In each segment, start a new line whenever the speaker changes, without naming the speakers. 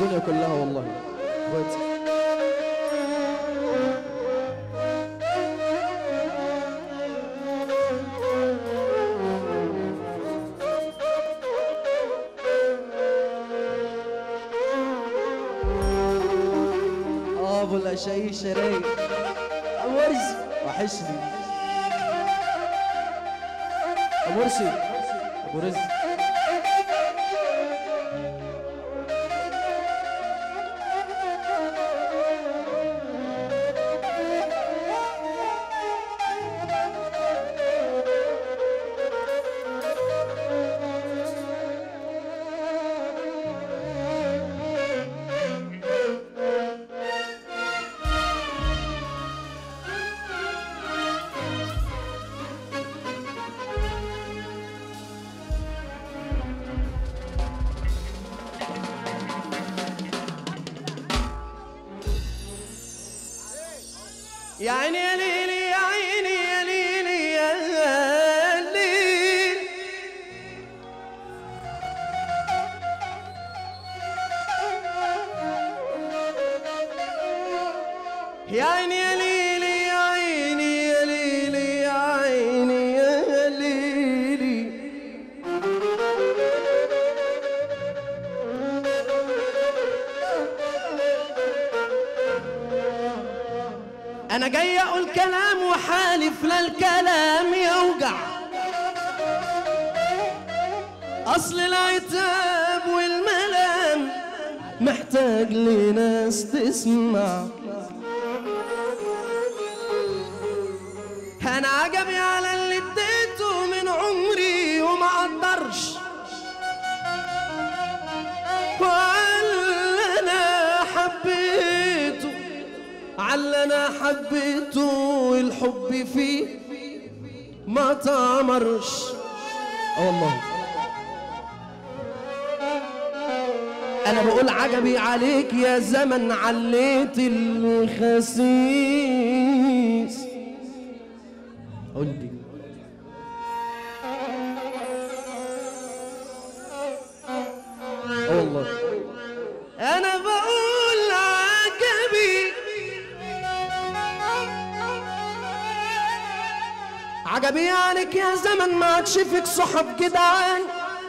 الدنيا كلها والله اخواتي. ابو الاشايش رايق ابو مرسي وحشني ابو مرسي ابو رزق. يا عيني يا ليلي يا عيني يا ليلي يا ليل، يا عيني يا ليلي يا عيني يا ليلي يا عيني يا ليلي. أنا جاي أقول كلام وحالف لا الكلام يوجع، أصل العتاب والملام محتاج لناس تسمع. أنا عجبي على اللي اديته من عمري وما قدرش، وعلى أنا حبيته على أنا حبيته والحب فيه ما تعمرش. والله أنا بقول عجبي عليك يا زمن عليت الخسيس. قول لي والله أنا بقول عجبي عجبي عليك يا زمن ما عادش فيك صحاب جدعان،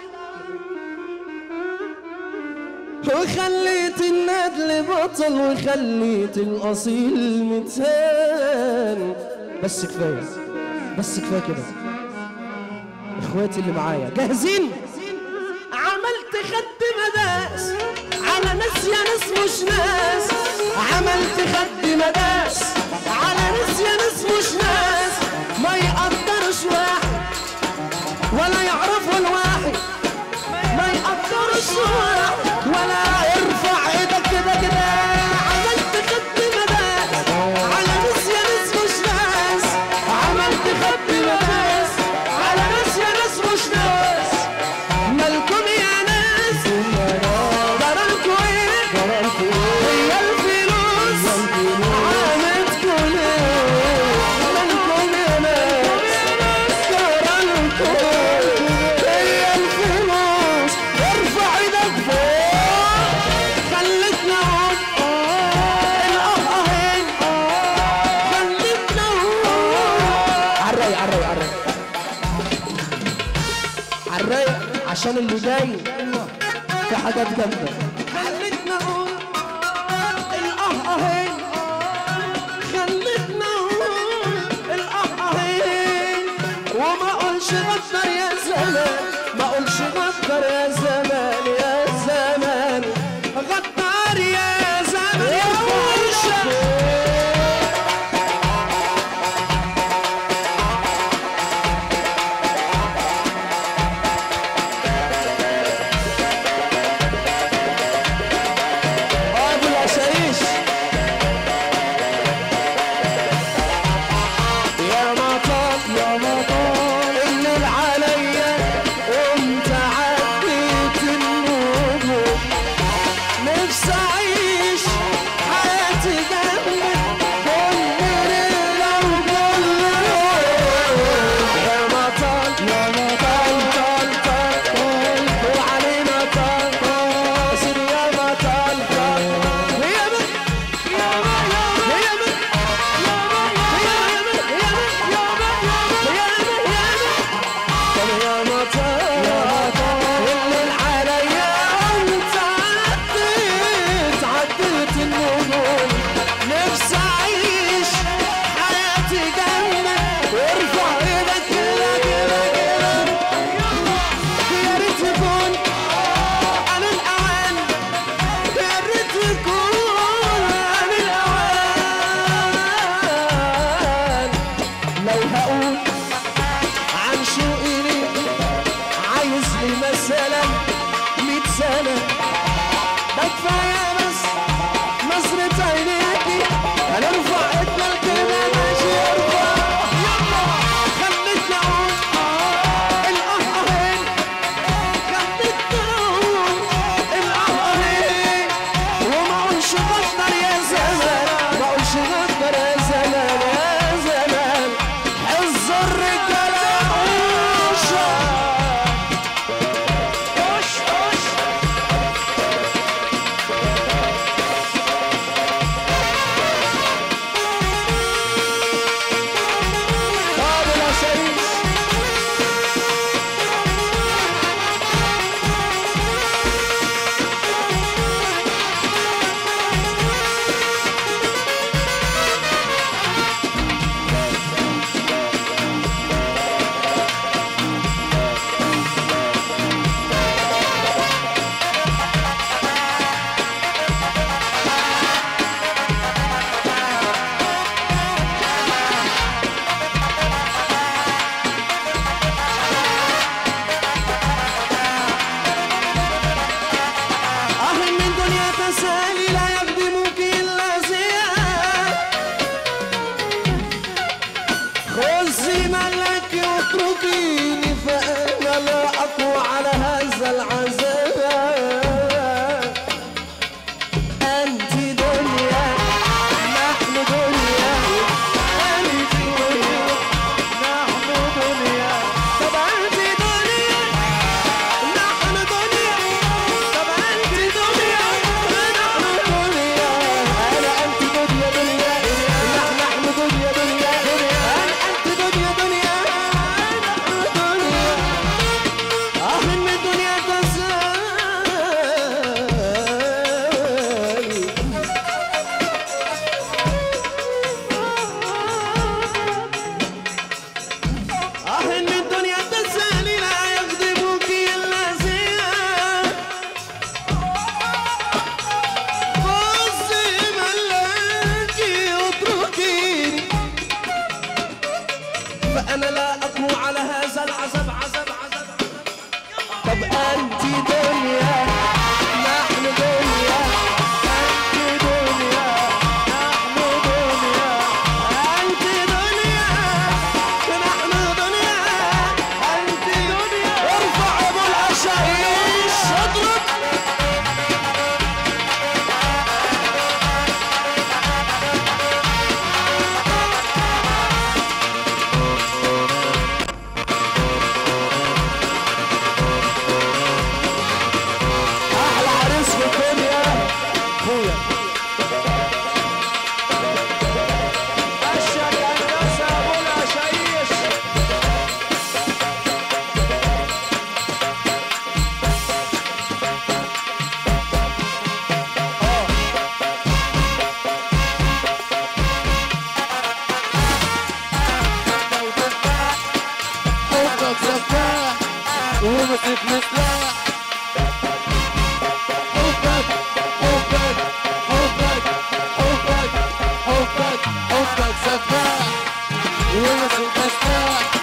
وخليت الندل بطل وخليت الأصيل متهان. بس كفاية بس كفاية كده. اخواتي اللي معايا جاهزين؟ عملت خد مداس على ناس يا ناس مش ناس، عملت خد مداس على ناس يا ناس مش ناس، ما يقدرش واحد ولا يعرفوا الواحد، ما يقدرش واحد ولا يرفع ايدك كده كده. عملت خد مداس على ناس يا ناس مش ناس، عملت خد مداس على ناس يا ناس مش ناس. مالكم يا ناس ضرركوا ايه؟ هي الفلوس عملتكوا ليه؟ مالكم يا ناس ضرركوا هي الفلوس. ارفع ايدك فوق خلتنا اهون الاهين، خلتنا اهون عالرايق عالرايق عالرايق عالرايق عشان اللي جاي في حاجات جامده. خلتنا اهون الاهين، خلتنا اهون الاهين. وما اقولش غدر يا زمان، ما اقولش غدر يا زمان يا زمان، غدر يا زمان يا فرشة. ابو العشايش يا مطار يا مطار الليل عليا هقول عن شوقي ليكي عايز لي مثلا 100 سنة، ده كفاية بس نظرة عينيكي هنرفع ايدنا الكلمة ماشي ارفع يلا خلتني اقول القهقهين خلتني اقول القهقهين وما اقولش غدر يا زمان ما اقولش غدر يا زمان يا زمان حظ الرجالة وشا وش وش طب يا شريف تسالي لا يخدمك إلا زياد خذي ملك واتركيني فأنا لا أقوى على هذا العذاب أنت دنيا نحن دنيا أنت دنيا نحن دنيا طب أنت دنيا نحن دنيا طب أنت دنيا فأنا لا أقوى على هذا العذاب عذاب عذاب طب أنت دنيا نحن دنيا أنت دنيا نحن دنيا أنت دنيا نحن دنيا أنت دنيا ارفع أبو العشايش اضرب ومسك مسلاح حبك حبك حبك حبك حبك حبك سفاح ومسك مسلاح